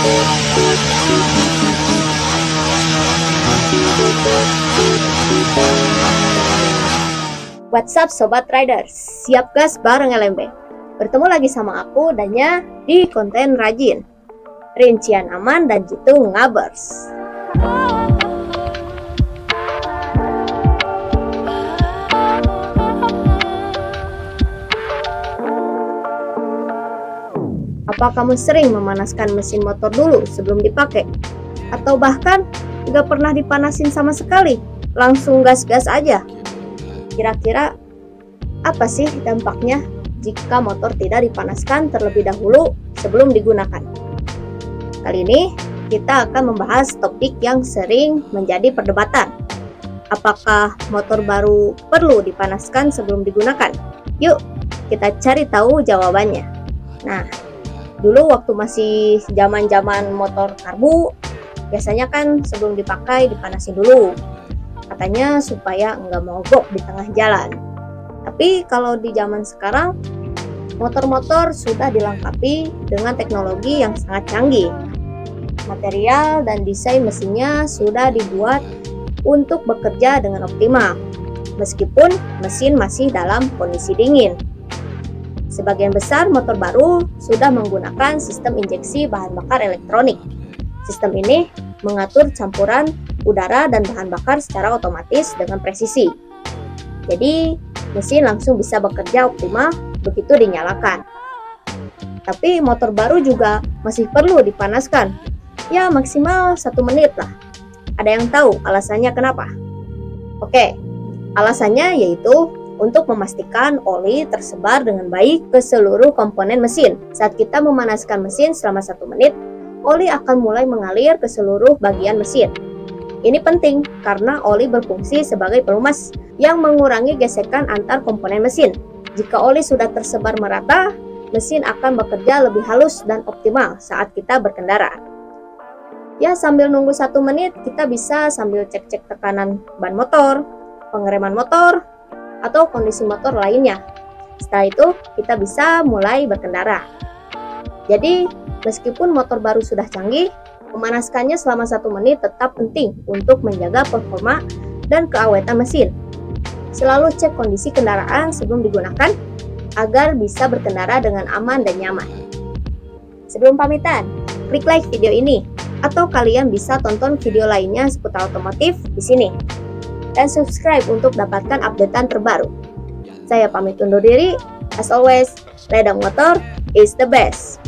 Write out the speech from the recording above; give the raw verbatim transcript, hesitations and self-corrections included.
What's up Sobat Riders, siap gas bareng L M B. Bertemu lagi sama aku Danya di konten rajin, rincian aman dan jitu ngabers. Apa kamu sering memanaskan mesin motor dulu sebelum dipakai? Atau bahkan nggak pernah dipanasin sama sekali, langsung gas-gas aja? Kira-kira apa sih dampaknya jika motor tidak dipanaskan terlebih dahulu sebelum digunakan? Kali ini kita akan membahas topik yang sering menjadi perdebatan. Apakah motor baru perlu dipanaskan sebelum digunakan? Yuk kita cari tahu jawabannya. Nah, dulu waktu masih zaman-zaman motor karbu, biasanya kan sebelum dipakai dipanasin dulu. Katanya supaya nggak mogok di tengah jalan. Tapi kalau di zaman sekarang, motor-motor sudah dilengkapi dengan teknologi yang sangat canggih. Material dan desain mesinnya sudah dibuat untuk bekerja dengan optimal, meskipun mesin masih dalam kondisi dingin. Sebagian besar motor baru sudah menggunakan sistem injeksi bahan bakar elektronik. Sistem ini mengatur campuran udara dan bahan bakar secara otomatis dengan presisi. Jadi, mesin langsung bisa bekerja optimal begitu dinyalakan. Tapi motor baru juga masih perlu dipanaskan. Ya, maksimal satu menit lah. Ada yang tahu alasannya kenapa? Oke, alasannya yaitu untuk memastikan oli tersebar dengan baik ke seluruh komponen mesin. Saat kita memanaskan mesin selama satu menit, oli akan mulai mengalir ke seluruh bagian mesin. Ini penting karena oli berfungsi sebagai pelumas yang mengurangi gesekan antar komponen mesin. Jika oli sudah tersebar merata, mesin akan bekerja lebih halus dan optimal saat kita berkendara. Ya, sambil nunggu satu menit, kita bisa sambil cek-cek tekanan ban motor, pengereman motor, atau kondisi motor lainnya. Setelah itu, kita bisa mulai berkendara. Jadi, meskipun motor baru sudah canggih, memanaskannya selama satu menit tetap penting untuk menjaga performa dan keawetan mesin. Selalu cek kondisi kendaraan sebelum digunakan agar bisa berkendara dengan aman dan nyaman. Sebelum pamitan, klik like video ini atau kalian bisa tonton video lainnya seputar otomotif di sini. Dan subscribe untuk dapatkan updatean terbaru. Saya pamit undur diri. As always, Ledang Motor is the best.